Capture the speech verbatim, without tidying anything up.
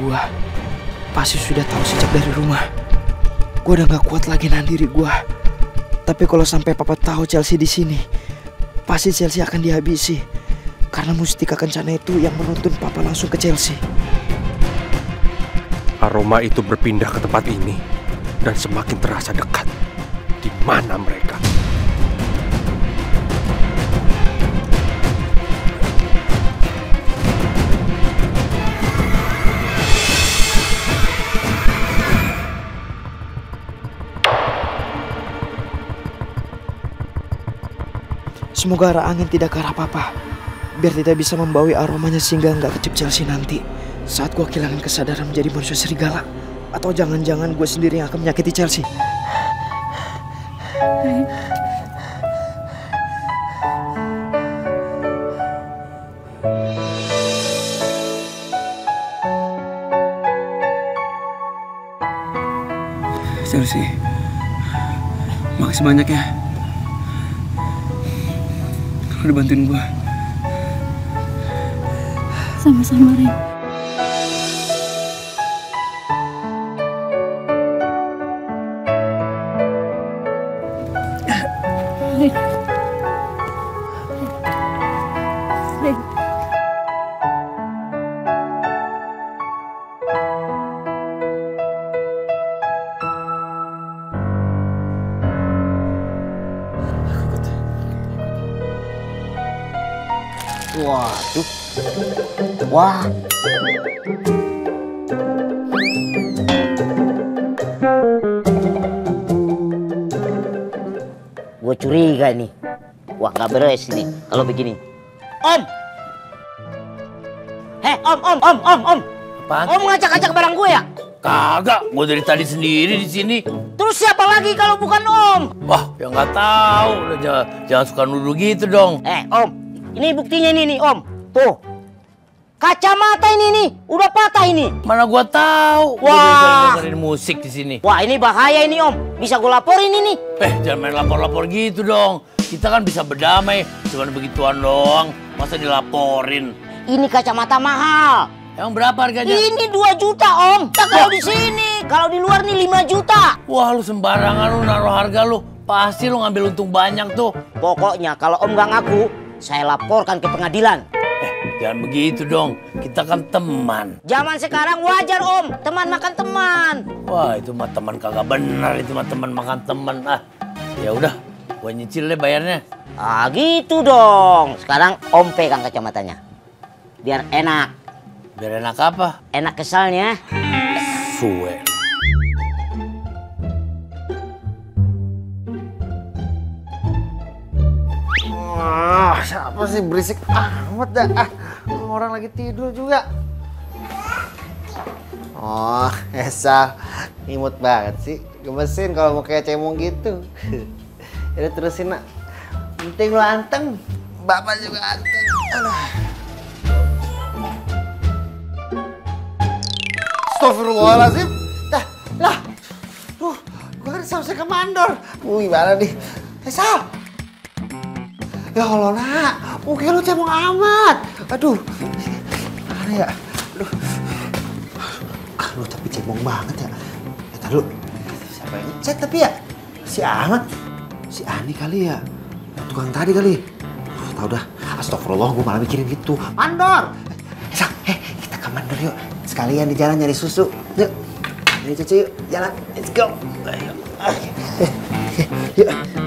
gue pasti sudah tahu sejak dari rumah. Gue udah gak kuat lagi nahan diri gue. Tapi kalau sampai papa tahu Chelsea di sini, pasti Chelsea akan dihabisi. Karena Mustika Kencana itu yang menuntun papa langsung ke Chelsea. Aroma itu berpindah ke tempat ini dan semakin terasa dekat. Di mana mereka? Semoga arah angin tidak ke arah papa, biar tidak bisa membawa aromanya sehingga nggak kecip Chelsea nanti saat gue kehilangan kesadaran menjadi manusia serigala. Atau jangan-jangan gue sendiri yang akan menyakiti Chelsea. Chelsea, makasih banyak ya. Udah bantuin gue. Sama-sama, Ren. Ren. Ren. Waduh. Wah. Gue curiga nih. Wah, gak beres nih kalau begini. Om. Heh, om, om, om, om, om. Apaan? Om ngacak-ngacak barang gue ya? Kagak, gue dari tadi sendiri di sini. Terus siapa lagi kalau bukan om? Wah, ya nggak tahu. Udah, jangan, jangan suka nuduh gitu dong. Eh, om. Ini buktinya nih, nih, om. Tuh. Kacamata ini nih, udah patah ini. Mana gua tahu? Gua Wah. dengerin musik di sini. Wah, ini bahaya ini, om. Bisa gue laporin ini. Eh, jangan main lapor-lapor gitu dong. Kita kan bisa berdamai. Cuman begituan doang. Masa dilaporin? Ini kacamata mahal. Yang berapa harganya? Ini dua juta, om. Nah, kalau di sini, kalau di luar nih lima juta. Wah, lu sembarangan lu naruh harga lu. Pasti lu ngambil untung banyak tuh. Pokoknya kalau om nggak ngaku, saya laporkan ke pengadilan. Eh, jangan begitu dong. Kita kan teman. Zaman sekarang wajar, om. Teman makan teman. Wah, itu mah teman kagak benar. Itu mah teman makan teman. Ah, ya udah, gua nyicil deh bayarnya. Ah, gitu dong. Sekarang om pegang kacamatanya. Biar enak. Biar enak apa? Enak kesalnya. Suwe. Ah, siapa sih berisik amat dah. Ah, orang lagi tidur juga. Oh, Esa, imut banget sih. Gemesin kalau mau kayak cemong gitu. Jadi terusin, nak. Penting lo anteng, bapak juga anteng. Aduh. Astagfirullahaladzim. Dah, lah. Duh, gue kan sampai ke mandor. Wih, gimana nih? Esa. Ya Allah, nak. Mungkin lu cemong amat. Aduh. Mana ya? Aduh. Ah, lu tapi cemong banget ya. Eh, tar lu. Siapa yang ngechat tapi ya? Si Ahmad. Si Ani kali ya. Tukang tadi kali. Duh, tau dah. Astagfirullah, gue malah mikirin gitu. Mandor. Eh, eh, kita ke mandor yuk. Sekalian di jalan nyari susu. Yuk. Nyari cucu yuk. Jalan. Let's go. Ayo. Yuk.